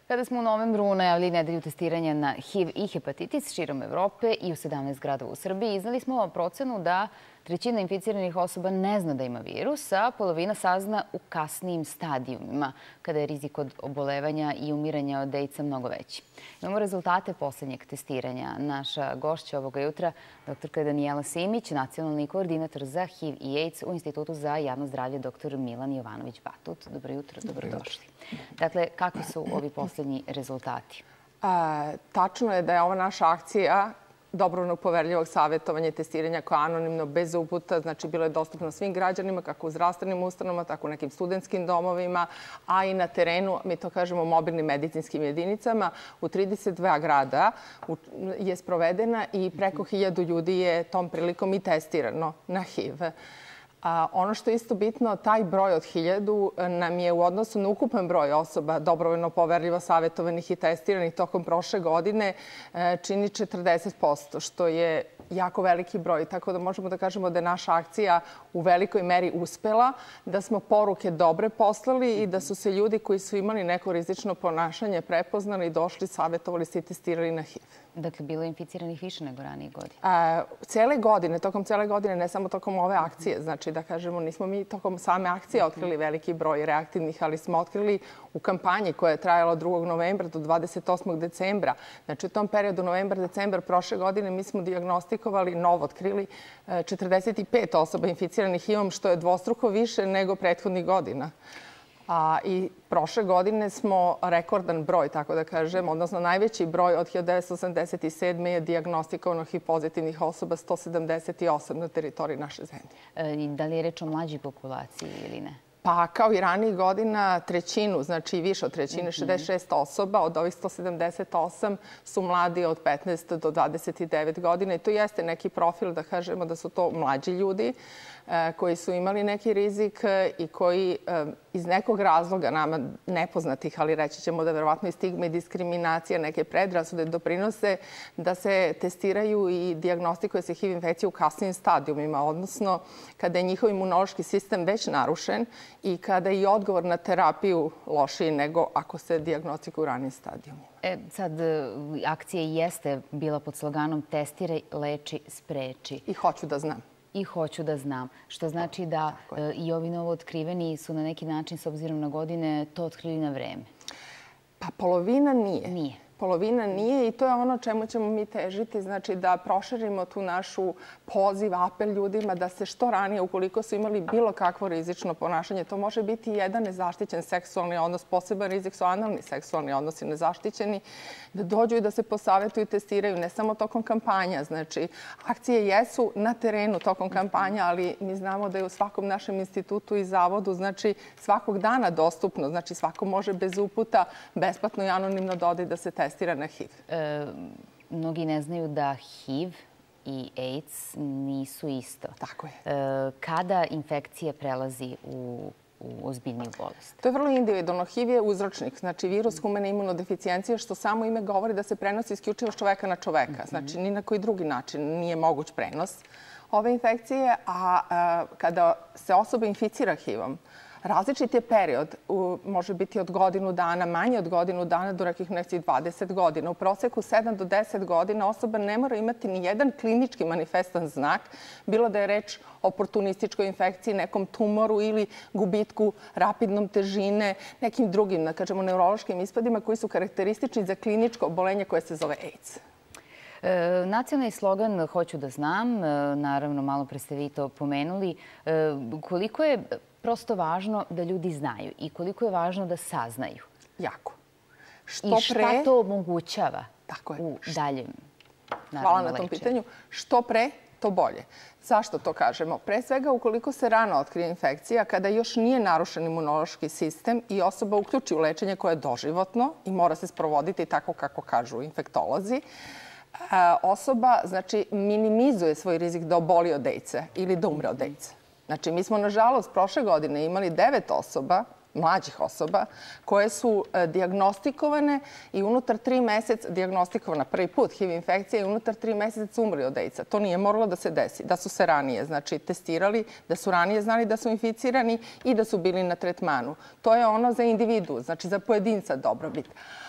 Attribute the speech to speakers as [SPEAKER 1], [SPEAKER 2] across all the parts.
[SPEAKER 1] Kada smo u novembru najavili nedelju testiranja na HIV i hepatitis širom Evrope i u 17 gradova u Srbiji, iznali smo procenu da trećina inficiranih osoba ne zna da ima virus, a polovina sazna u kasnijim stadijumima, kada je rizik od obolevanja i umiranja od AIDS-a mnogo veći. Imamo rezultate poslednjeg testiranja. Naša gošća ovoga jutra, dr. Danijela Simić, nacionalni koordinator za HIV i AIDS u Institutu za javno zdravlje dr. Milan Jovanović-Batut. Dobro jutro, dobrodošli. Dakle, kakvi su ovi poslednji rezultati?
[SPEAKER 2] Tačno je da je ova naša akcija dobrovoljnog poverljivog savjetovanja i testiranja koja je anonimno, bez uputa, znači bilo je dostupno svim građanima, kako u zdravstvenim ustanovama, tako u nekim studentskim domovima, a i na terenu, mi to kažemo mobilnim medicinskim jedinicama, u 32 grada je sprovedena i preko 1000 ljudi je tom prilikom i testirano na HIV. Ono što je isto bitno, taj broj od 1000 nam je u odnosu na ukupan broj osoba dobrovoljno poverljivo savjetovanih i testiranih tokom prošle godine čini 40%, što je jako veliki broj. Tako da možemo da kažemo da je naša akcija u velikoj meri uspela, da smo poruke dobre poslali i da su se ljudi koji su imali neko rizično ponašanje prepoznali, došli, savjetovali se i testirali na HIV.
[SPEAKER 1] Dakle, bilo je inficiranih više nego ranije godine?
[SPEAKER 2] Cele godine, tokom cele godine, ne samo tokom ove akcije. Znači, da kažemo, nismo mi tokom same akcije otkrili veliki broj reaktivnih, ali smo otkrili u kampanji koja je trajala od 2. novembra do 28. decembra. Znači, u tom periodu novembar-decembar prošle godine mi smo dijagnostikovali, novo otkrili 45 osoba inficiranih HIV-om, što je dvostruko više nego prethodnih godina. I prošle godine smo rekordan broj, tako da kažem, odnosno najveći broj od 1987. je dijagnostikovano HIV pozitivnih osoba, 178 na teritoriji naše zemlje.
[SPEAKER 1] I da li je reč o mlađoj populaciji ili ne?
[SPEAKER 2] Pa kao i ranijih godina, trećinu, znači više od trećine, 66 osoba, od ovih 178 su mladi od 15 do 29 godina i to jeste neki profil, da kažemo da su to mlađi ljudi koji su imali neki rizik i koji iz nekog razloga nama nepoznatih, ali reći ćemo da verovatno i stigma i diskriminacija, neke predrasude doprinose da se testiraju i dijagnostikuje se HIV infekcija u kasnim stadijumima, odnosno kada je njihov imunološki sistem već narušen i kada je i odgovor na terapiju lošiji nego ako se dijagnostikuje u ranim stadijumima.
[SPEAKER 1] Sad, akcija jeste bila pod sloganom testiraj, leči, spreči.
[SPEAKER 2] I hoću da znam.
[SPEAKER 1] I hoću da znam. Što znači da i ovi novo otkriveni su na neki način, s obzirom na godine, to otkrili na vreme?
[SPEAKER 2] Pa polovina nije.
[SPEAKER 1] Nije.
[SPEAKER 2] Polovina nije i to je ono čemu ćemo mi težiti, znači da proširimo tu našu poziv, apel ljudima da se što ranije, ukoliko su imali bilo kakvo rizično ponašanje, to može biti jedan nezaštićen seksualni odnos, poseban rizik su analni seksualni odnosi nezaštićeni, da dođu i da se posavetuju i testiraju, ne samo tokom kampanja. Znači, akcije jesu na terenu tokom kampanja, ali mi znamo da je u svakom našem institutu i zavodu, znači svakog dana dostupno, znači svako može bez uputa, besplatno i anonimno da ode da se testira na HIV.
[SPEAKER 1] Mnogi ne znaju da HIV i AIDS nisu isto.
[SPEAKER 2] Tako je.
[SPEAKER 1] Kada infekcija prelazi u ozbiljniju bolest?
[SPEAKER 2] To je vrlo individualno. HIV je uzročnik, znači virus humane imunodeficijencije, što samo ime govori da se prenosi isključivo s čoveka na čoveka. Znači, ni na koji drugi način nije moguć prenos ove infekcije, a kada se osoba inficira HIV-om, različit je period, može biti od godinu dana, manje od godinu dana do nekih 20 godina. U proseku 7 do 10 godina osoba ne mora imati ni jedan klinički manifestan znak, bilo da je reč o oportunističkoj infekciji, nekom tumoru ili gubitku rapidnom težine, nekim drugim, da kažemo, neurološkim ispadima koji su karakteristični za kliničko obolenje koje se zove AIDS.
[SPEAKER 1] Nacionalni slogan Hoću da znam, naravno malo pre ste vi to pomenuli, koliko je prosto važno da ljudi znaju i koliko je važno da saznaju?
[SPEAKER 2] Jako.
[SPEAKER 1] I šta to omogućava u daljem lečenju?
[SPEAKER 2] Hvala na tom pitanju. Što pre, to bolje. Zašto to kažemo? Pre svega, ukoliko se rano otkrije infekcija, kada još nije narušen imunološki sistem i osoba uključi u lečenje koje je doživotno i mora se sprovoditi tako kako kažu infektolozi, osoba, znači, minimizuje svoj rizik da oboli od AIDS-a ili da umre od AIDS-a. Znači, mi smo, nažalost, prošle godine imali 9 osoba, mlađih osoba, koje su dijagnostikovane i unutar 3 meseca, dijagnostikovana prvi put HIV infekcija i unutar 3 meseca umrli od AIDS-a. To nije moralo da se desi, da su se ranije, znači, testirali, da su ranije znali da su inficirani i da su bili na tretmanu. To je ono za individu, znači za pojedinca dobrobit.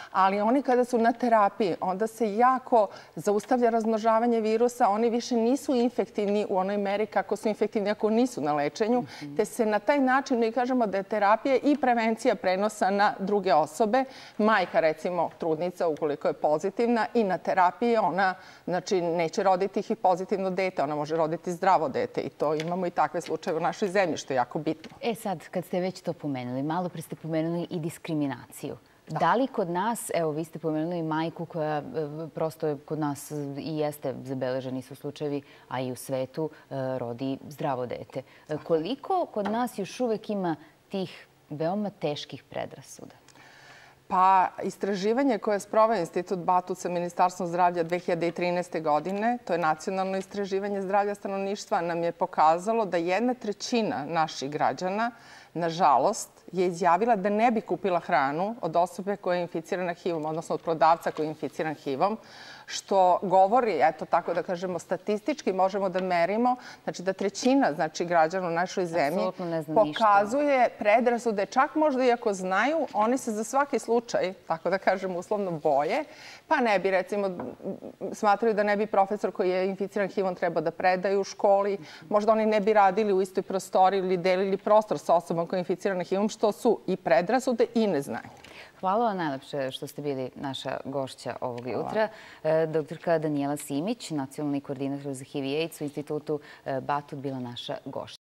[SPEAKER 2] ali oni kada su na terapiji, onda se jako zaustavlja razmnožavanje virusa, oni više nisu infektivni u onoj meri kako su infektivni ako nisu na lečenju, te se na taj način mi kažemo da je terapija i prevencija prenosa na druge osobe. Majka, recimo, trudnica, ukoliko je pozitivna i na terapiji, ona neće roditi HIV pozitivno dete, ona može roditi zdravo dete i to imamo i takve slučaje u našoj zemlji, što je jako bitno.
[SPEAKER 1] Sad, kad ste već to pomenuli, malo pre ste pomenuli i diskriminaciju. Da li kod nas, evo vi ste pomenuli majku koja prosto kod nas i jeste zabeleženi su slučajevi, a i u svetu rodi zdravo dete. Koliko kod nas još uvek ima tih veoma teških predrasuda?
[SPEAKER 2] Pa istraživanje koje je sproveo Institut Batut sa Ministarstvom zdravlja 2013. godine, to je nacionalno istraživanje zdravlja stanovništva, nam je pokazalo da 1/3 naših građana, nažalost, je izjavila da ne bi kupila hranu od osobe koja je inficirana HIV-om, odnosno od prodavca koji je inficiran HIV-om, što govori, eto tako da kažemo, statistički možemo da merimo, znači da 1/3 građana u našoj zemlji pokazuje predrasude, čak možda i ako znaju, oni se za svaki slučaj, tako da kažemo, uslovno boje, pa ne bi, recimo, smatraju da ne bi profesor koji je inficiran HIV-om trebao da predaje u školi, možda oni ne bi radili u istoj prostoriji ili delili prostor sa osobom koja je inficirana HIV-om, što su i predrasude i neznanje.
[SPEAKER 1] Hvala vam najlepše što ste bili naša gošća ovog jutra. Doktorka Danijela Simić, nacionalni koordinator za HIV i AIDS u Institutu Batut, bila naša gošća.